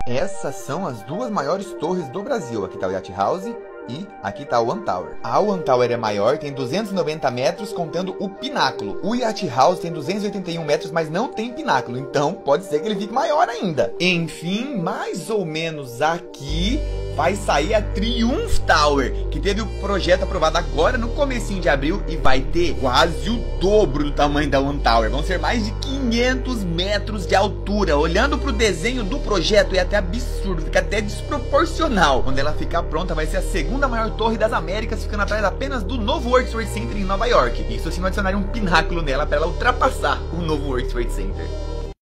Essas são as duas maiores torres do Brasil. Aqui tá o Yacht House e aqui tá o One Tower. A One Tower é maior, tem 290 metros, contando o pináculo. O Yacht House tem 281 metros, mas não tem pináculo, então pode ser que ele fique maior ainda. Enfim, mais ou menos aqui vai sair a Triumph Tower, que teve o projeto aprovado agora no comecinho de abril e vai ter quase o dobro do tamanho da One Tower. Vão ser mais de 500 metros de altura. Olhando pro desenho do projeto é até absurdo, fica até desproporcional. Quando ela ficar pronta vai ser a segunda maior torre das Américas, ficando atrás apenas do novo World Trade Center em Nova York. Isso se não adicionar um pináculo nela para ela ultrapassar o novo World Trade Center.